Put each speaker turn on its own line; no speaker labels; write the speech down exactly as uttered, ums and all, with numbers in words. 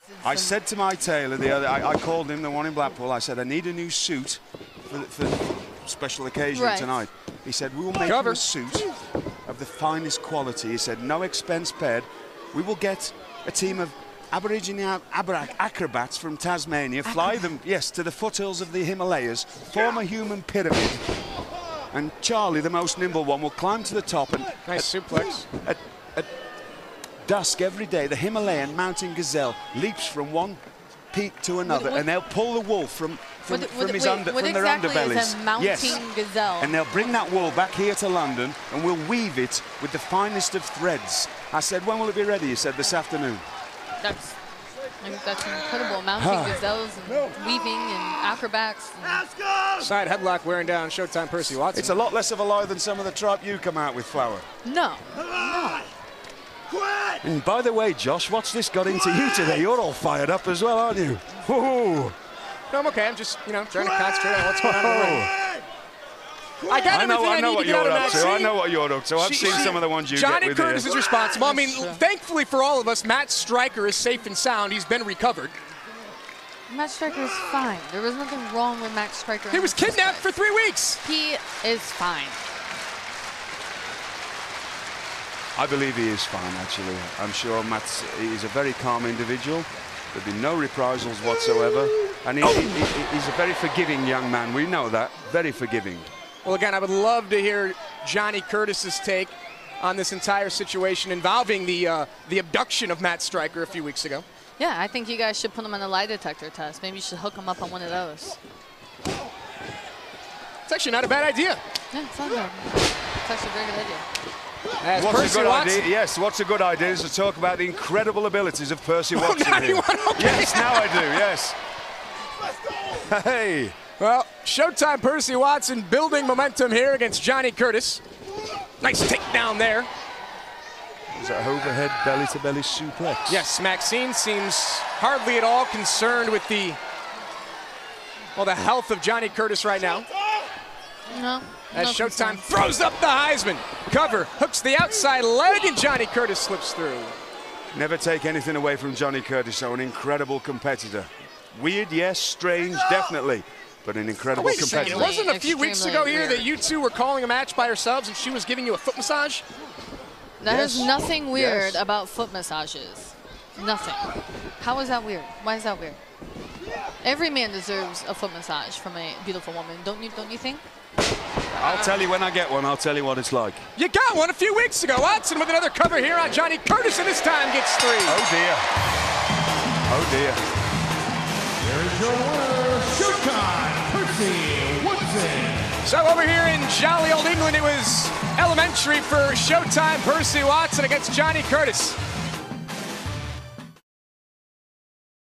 I said to my tailor the other, I, I called him, the one in Blackpool. I said, I need a new suit for, for special occasion right. tonight. He said, we will make Cover. you a suit of the finest quality. He said, no expense spared. We will get a team of Aboriginal acrobats from Tasmania, fly them, yes, to the foothills of the Himalayas, form a human pyramid, and Charlie, the most nimble one, will climb to the top and...
Nice at, suplex.
At, at dusk every day, the Himalayan mountain gazelle leaps from one peak to another, what, what, and they'll pull the wool from from,
what,
from,
what,
his
wait,
under,
what
from
exactly
their underbellies.
Is a mountain
yes.
gazelle?
And they'll bring that wool back here to London, and we'll weave it with the finest of threads. I said, when will it be ready? He said, this afternoon.
That's... That's incredible. Mounting gazelles and no. weaving and acrobats. And
Side headlock wearing down Showtime Percy Watson.
It's a lot less of a lie than some of the tripe you come out with, Flower.
No. No.
And by the way, Josh, what's this got into you today? You're all fired up as well, aren't you? Whoa.
No, I'm okay. I'm just, you know, trying to concentrate on what's going on in the ring. I got
I know,
everything I,
I know
need
what
to get
you're
out of
up
that
to. I know what you're up to. I've
she,
seen
she,
some of the ones you
Johnny
get with
Curtis
here.
is responsible. I mean, thankfully for all of us, Matt Striker is safe and sound. He's been recovered.
Matt Striker is fine. There was nothing wrong with Matt Striker.
He was kidnapped for three weeks.
He is fine.
I believe he is fine, actually. I'm sure Matt's he's a very calm individual. There'll be no reprisals whatsoever. And he, oh. he, he, he's a very forgiving young man. We know that. Very forgiving.
Well, again, I would love to hear Johnny Curtis's take on this entire situation involving the uh, the abduction of Matt Striker a few weeks ago.
Yeah, I think you guys should put him on a lie detector test. Maybe you should hook him up on one of those.
It's actually not a bad idea.
Yeah, it's not bad. It's actually a very good idea.
As
what's
Percy
a good
Watson.
idea? Yes, what's a good idea is to talk about the incredible abilities of Percy
oh,
Watson.
Now you want, okay.
Yes, now I do, yes. Hey.
Well, Showtime Percy Watson building momentum here against Johnny Curtis. Nice takedown there.
Is that overhead belly-to-belly suplex?
Yes, Maxine seems hardly at all concerned with the, well, the health of Johnny Curtis right now.
No.
As
no
Showtime
concern.
throws up the Heisman. Cover, hooks the outside leg, and Johnny Curtis slips through.
Never take anything away from Johnny Curtis, so an incredible competitor. Weird, yes, strange, definitely, but an incredible
Wait
competitor.
It wasn't a few weeks ago here
weird.
that you two were calling a match by yourselves and she was giving you a foot massage?
That
yes.
is nothing weird
yes.
about foot massages. Nothing. How is that weird? Why is that weird? Every man deserves a foot massage from a beautiful woman, don't you? Don't you think?
I'll tell you when I get one. I'll tell you what it's like.
You got one a few weeks ago. Watson with another cover here on Johnny Curtis, and this time gets three.
Oh dear. Oh dear.
Here's your winner, Showtime Percy Watson.
So over here in jolly old England, it was elementary for Showtime Percy Watson against Johnny Curtis.